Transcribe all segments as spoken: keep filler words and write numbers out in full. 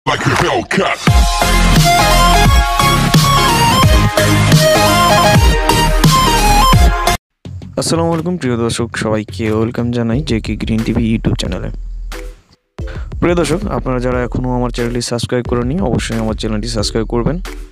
like a Hellcat. আসসালামু আলাইকুম প্রিয় দর্শক, সবাইকে ওয়েলকাম জানাই জেকে গ্রিন টিভি ইউটিউব চ্যানেলে। প্রিয় দর্শক, আপনারা যারা এখনও আমার চ্যানেলটি সাবস্ক্রাইব করেননি অবশ্যই আমার চ্যানেলটি সাবস্ক্রাইব করবেন।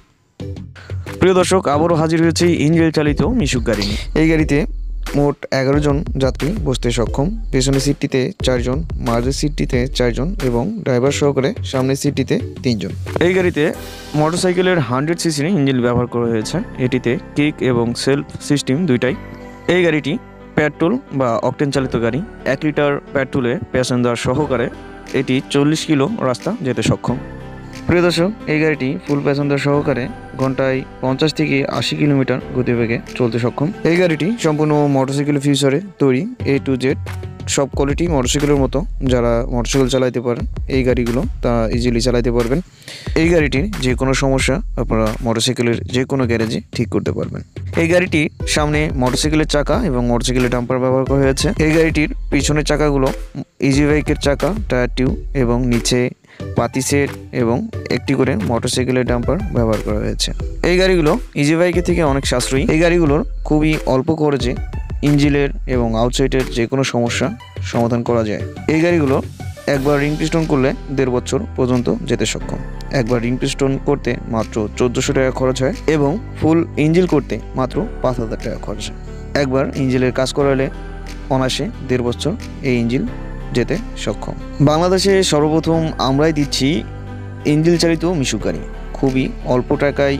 প্রিয় দর্শক, আবারও হাজির হয়েছে ইঞ্জিন চালিত মিশুক গাড়ি নিয়ে। এই গাড়িতে মোট এগারো জন যাত্রী বসতে সক্ষম। পেছনের সিটটিতে চারজন, মাঝের সিটটিতে চারজন এবং ড্রাইভার সহকারে সামনের সিটটিতে তিনজন। এই গাড়িতে মোটরসাইকেলের হান্ড্রেড সিসির ইঞ্জিন ব্যবহার করা হয়েছে। এটিতে কিক এবং সেলফ সিস্টেম দুইটাই। এই গাড়িটি পেট্রোল বা অকটেন চালিত গাড়ি। এক লিটার পেট্রোলে প্যাসেঞ্জার সহকারে এটি চল্লিশ কিলো রাস্তা যেতে সক্ষম। প্রিয় দর্শক, এই গাড়িটি ফুল প্যাসেঞ্জার সহকারে ঘন্টায় পঞ্চাশ থেকে আশি কিলোমিটার গতিবেগে চলতে সক্ষম। এই গাড়িটি সম্পূর্ণ মোটরসাইকেল ফিউচারে তৈরি। এ টু জেড সব কোয়ালিটি মোটরসাইকেলের মতো। যারা মোটরসাইকেল চালাইতে পারেন এই গাড়িগুলো তারা ইজিলি চালাইতে পারবেন। এই গাড়িটির যে কোনো সমস্যা আপনারা মোটরসাইকেলের যে কোনো গ্যারেজে ঠিক করতে পারবেন। এই গাড়িটি সামনে মোটরসাইকেলের চাকা এবং মোটরসাইকেলের ডাম্পার ব্যবহার করা হয়েছে। এই গাড়িটির পিছনের চাকাগুলো ইজি বাইকের চাকা, টায়ার টিউব এবং নিচে পাতি সেট এবং একটি করে মোটরসাইকেলের ডাম্পার ব্যবহার করা হয়েছে। এই গাড়িগুলো ইজি বাইকের থেকে অনেক সাশ্রয়ী। এই গাড়িগুলোর খুবই অল্প খরচে ইঞ্জিনের এবং আউটসাইডের যে কোনো সমস্যা সমাধান করা যায়। এই গাড়িগুলো একবার রিং পিস্টন করলে দেড় বছর পর্যন্ত যেতে সক্ষম। একবার রিং পিস্টন করতে মাত্র চোদ্দোশো টাকা খরচ হয় এবং ফুল ইঞ্জিন করতে মাত্র পাঁচ হাজার টাকা খরচ হয়। একবার ইঞ্জিনের কাজ করালে অনায়াসে দেড় বছর এই ইঞ্জিন যেতে সক্ষম। বাংলাদেশে সর্বপ্রথম আমরাই দিচ্ছি ইঞ্জিন চালিত মিশুক গাড়ি। খুবই অল্প টাকায়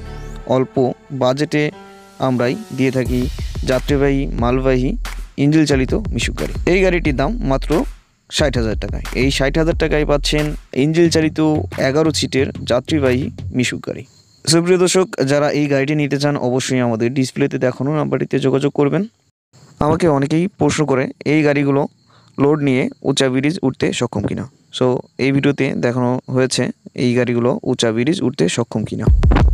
অল্প বাজেটে আমরাই দিয়ে থাকি যাত্রীবাহী মালবাহী ইঞ্জিন চালিত মিশুক গাড়ি। এই গাড়িটির দাম মাত্র ষাট হাজার টাকায়। এই ষাট হাজার টাকায় পাচ্ছেন ইঞ্জিন চালিত এগারো সিটের যাত্রীবাহী মিশুক গাড়ি। সুপ্রিয় দর্শক, যারা এই গাড়িটি নিতে চান অবশ্যই আমাদের ডিসপ্লেতে দেখানো নাম্বারটিতে যোগাযোগ করবেন। আমাকে অনেকেই প্রশ্ন করে এই গাড়িগুলো লোড নিয়ে উঁচা ব্রিজ উঠতে সক্ষম কিনা। সো এই ভিডিওতে দেখানো হয়েছে এই গাড়িগুলো উঁচা ব্রিজ উঠতে সক্ষম কিনা।